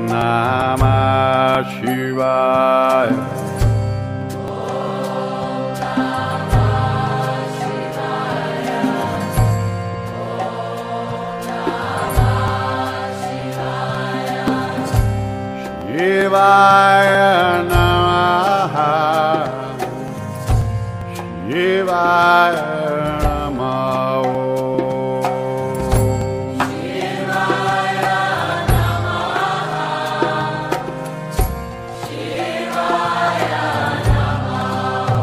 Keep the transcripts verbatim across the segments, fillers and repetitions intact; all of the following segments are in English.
Namah Shivaya. Shivaya Namaha, Shivaya Namaha, Shivaya Namaha, Shivaya Namaha,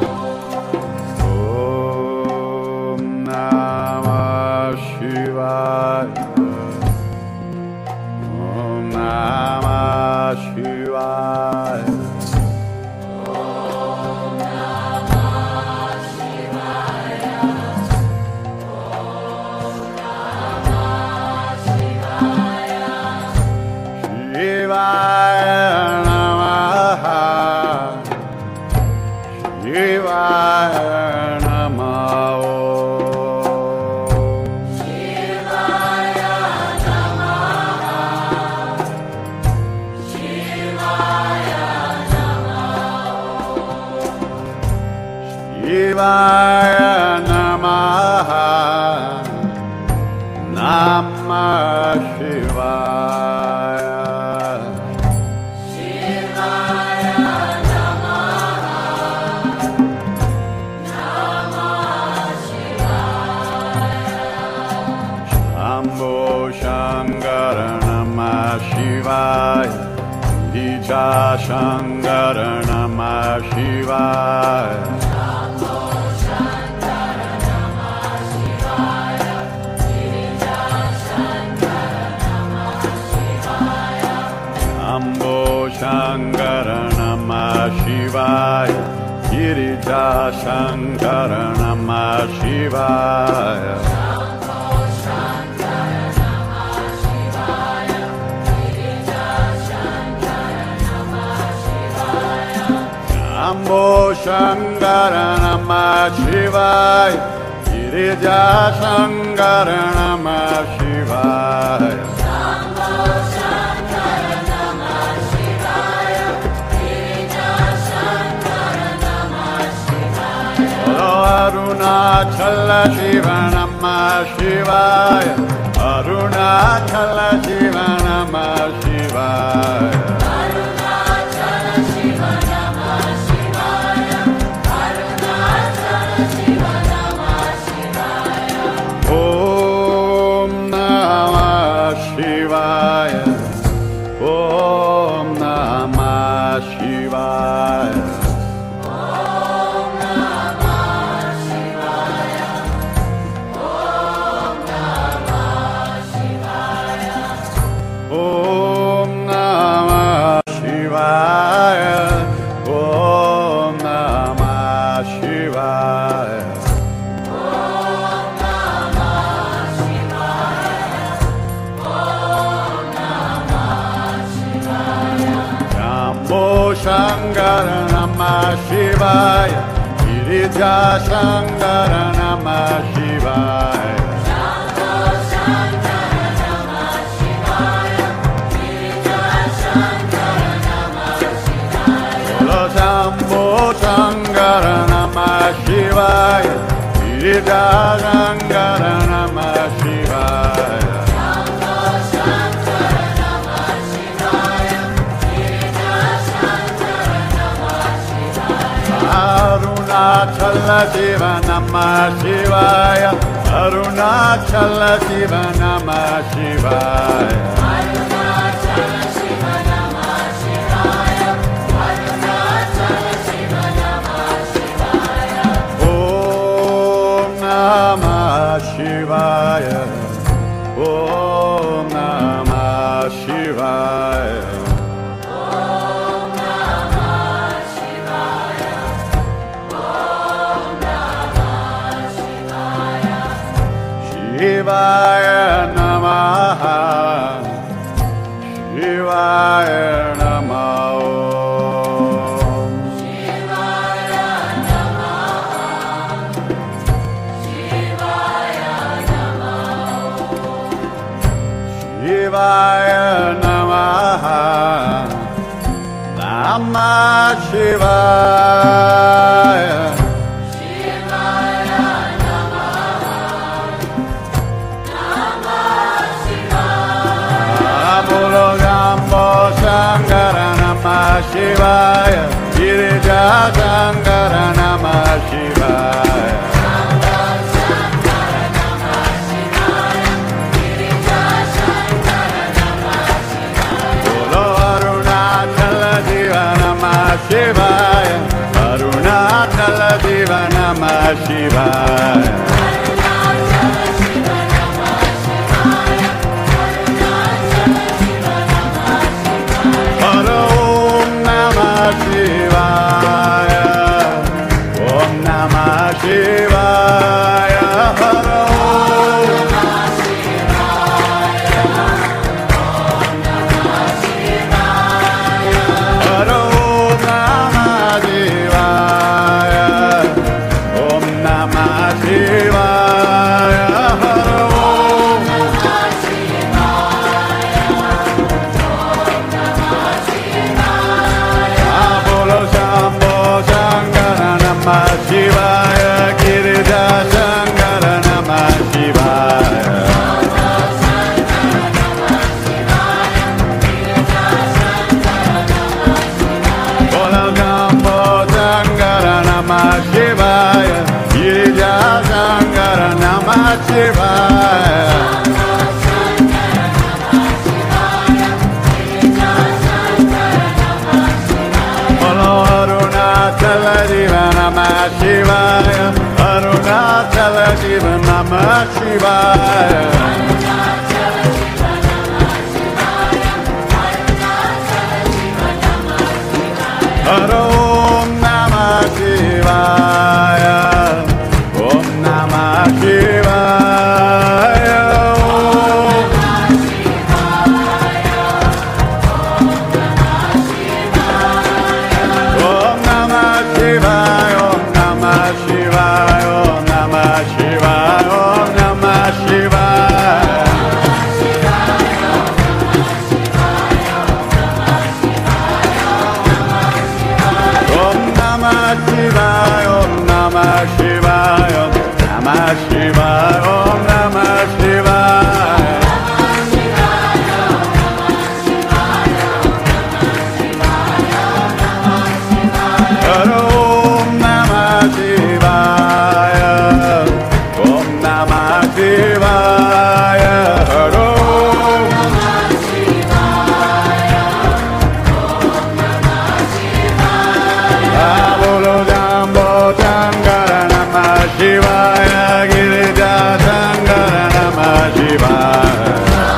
Om Namah Shivaya, Om Namah Shivaya. Om Namah Shivaya, Om Namah Shivaya, Shivaya Namaha, Shivaya Namaha, Shivaya Namaha, Shivaya Namaha, Shivaya Namaha, Namah Shivaya. Shivaya Namaha, Namah Shivaya, Shambho Shankara Namah Shivaya, Ija Shankara Namah Shivaya. Namah Shankara Namah Shivaya, Girija Shankara Namah Shivaya, Shambho Shankara Namah Shivaya, Girija Shankara Namah Shivaya. Namah Shankara Namah Shivaya, Girija Shankara Namah Shivaya, Shambho Shankara Namah Shivaya, Girija Shankara Namah Shivaya. Namah Shankara Namah Shivaya, Girija Shankara Namah Shivaya, Arunachala Shiva Namah Shivaya, Arunachala Shiva Namah Shivaya. Arunachala Shiva Namah Shivaya, Arunachala Shiva Namah Shivaya, Om Namah Shivaya, Om Namah Shivaya. Om Namah Shivaya, Om Namah Shivaya, Om Namah Shivaya, Om Namah Shivaya. Om Namah Shivaya, Om Namah Shivaya, Shambho Shankara Namah Shivaya, Girija Shankara Namah Shivaya. Namah Shankara Namah Shivaya, Girija Shankara Namah Shivaya, Shambho Shankara Namah Shivaya, Girija Shankara Namah Shivaya. Namah Shankara Namah Shivaya, Girija Shankara Namah Shivaya, Arunachala Shiva Namah Shivaya, Arunachala Shiva Namah Shivaya. Arunachala Shiva Namah Shivaya, Arunachala Shiva Namah Shivaya, Om Namah Shivaya, Om Namah Shivaya. Om Namah Shivaya, Om Namah Shivaya, Shivaya Namaha, Shivaya Namaha. Shivaya Namaha, Shivaya Namaha, Shivaya Namaha, Namah Shivaya. Shivaya Namah. Namah Shivaya. Bolo Gambo Shankara Namah Shivaya. Girija Shankara Namah Shivaya. Shivaya, Arunachala Diva Namah Shivaya. Om Namah Shivaya, Om Namah Shivaya, Om Namah Shivaya, Om Namah Shivaya. Shivaya, Girija Shankara Namah Shivaya. Bola Gambo Shankara Namah Shivaya, Girija Shankara Namah Shivaya. Arunachala Diva Namah Shivaya, Arunachala Diva Namah Shivaya. Om Namah Shivaya, Om Namah Shivaya, Om Namah Shivaya, Om Namah Shivaya, Om Namah Shivaya, Om Namah Shivaya. Om Namah Shivaya, Om Namah Shivaya, Namah Shivaya, Om Namah Shivaya. Om Namah Shivaya, Om Namah Shivaya, Om Namah Shivaya, Om Namah Shivaya. Bolo Gambo Shankara Namah Shivaya, Girija Shankara Namah Shivaya.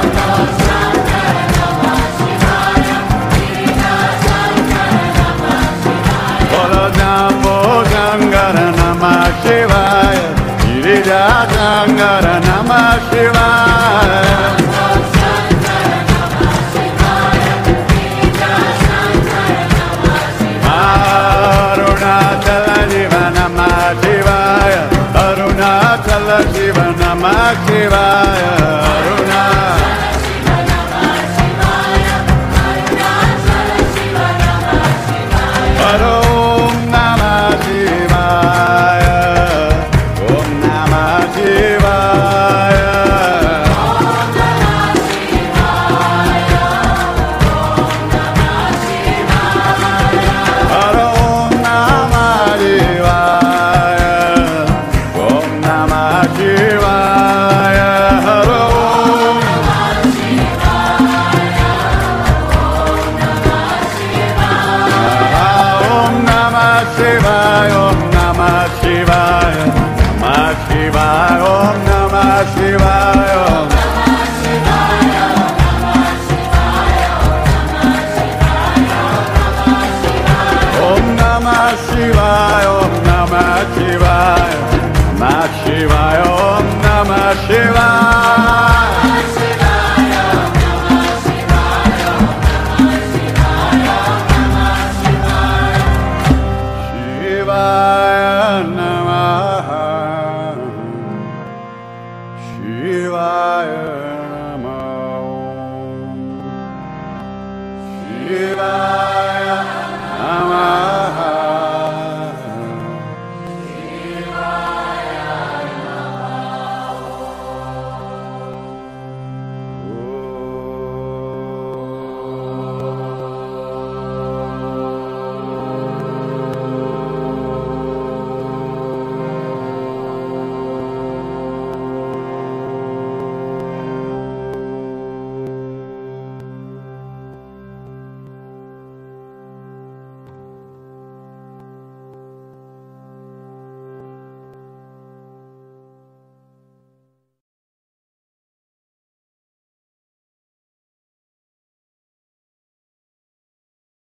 Bolo Gambo Shankara Namah Shivaya, Girija Shankara Namah Shivaya. Arunachala Diva Namah Shivaya, Arunachala Diva Namah Shivaya, Aruna. Om Namah Shivaya, Om Namah Shivaya. Om Namah Shivaya, Om Namah Shivaya, Om Namah Shivaya, Om Namah Shivaya, Namah Shivaya, Om Namah Shivaya. Om Namah Shivaya, Om Namah Shivaya, Namah Shivaya, Om Namah Shivaya. Shivaya Namaha, Shivaya Namaha, Shivaya.